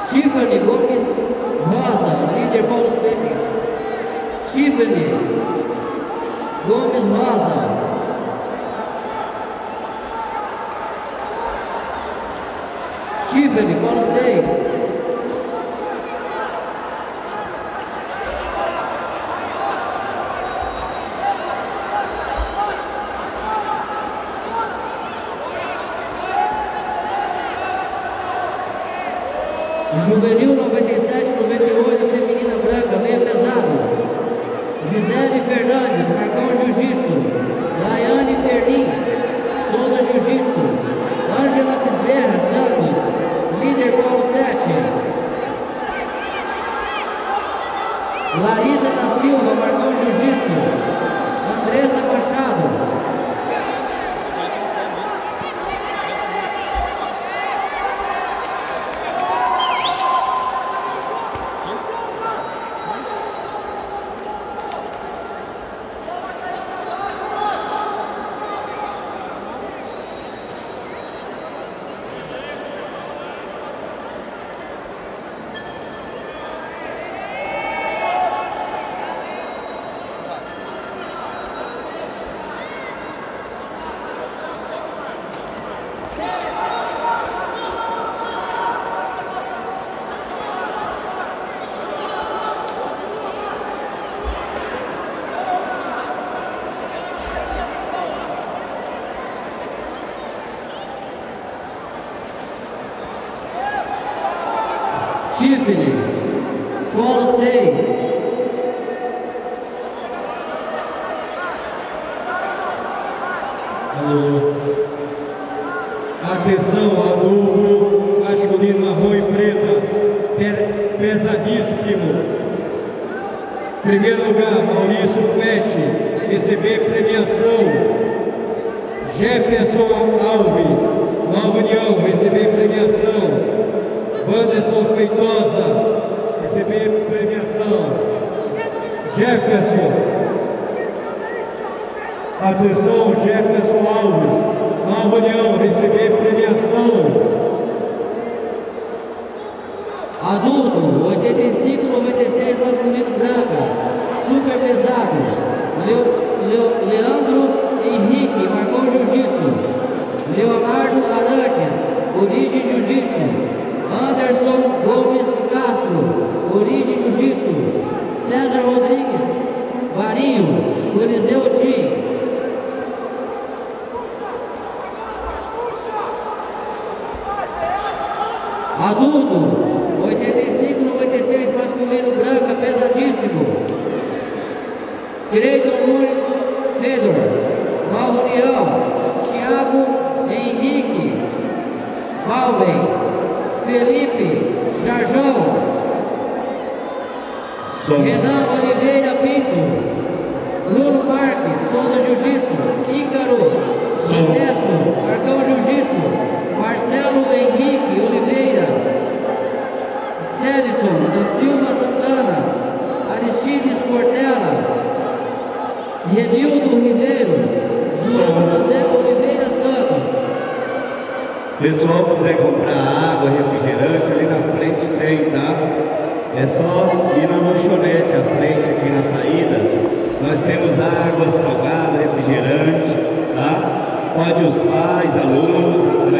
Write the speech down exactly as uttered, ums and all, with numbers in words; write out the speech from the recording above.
Tiffany Gomes Rosa, líder Paulo Semes. Tiffany Gomes Rosa. Tiffany, Paulo seis. Juvenil noventa e sete, noventa e oito, feminina branca, meia pesado. Gisele Fernandes, Marcão Jiu-Jitsu. Laiane Pernin, Souza Jiu-Jitsu. Ângela Bezerra Santos, líder Paulo sete. Larissa da Silva, Marcão Jiu-Jitsu. Andressa Machado. Tiffany, Paulo seis. Atenção, adulto masculino marrom e preta, pesadíssimo. Primeiro lugar, Maurício Fete, receber premiação. Jefferson Alves, Nova União, receber premiação. Wanderson Feitosa, receber premiação. Jefferson. Atenção, Jefferson Alves, Nova União, receber premiação. Adulto, oitenta e cinco, noventa e seis, masculino branca, super pesado. Leo, Leo, Leandro Henrique, Marcão Jiu-Jitsu. Leonardo Arantes, Origem Jiu-Jitsu. Anderson Gomes Castro, Origem Jiu-Jitsu. César Rodrigues, Varinho, Coliseu Tim. Adulto, oitenta e cinco, noventa e seis, masculino branca, pesadíssimo. Creiton Nunes Fedor, Nova União. Thiago Henrique Valben. Felipe Jarjão. Som. Renan Oliveira Pinto. Bruno Marques, Souza Jiu-Jitsu. Ícaro Intesso, Marcão Jiu-Jitsu. Marcelo Henrique Oliveira. Célison da Silva Santana. Aristides Portela. Renildo Ribeiro. José Oliveira Santos. Pessoal, quiser comprar água, refrigerante, ali na frente tem, tá? É só ir na lanchonete à frente aqui na saída. Nós temos água, salgada, refrigerante, tá? Pode os pais, alunos,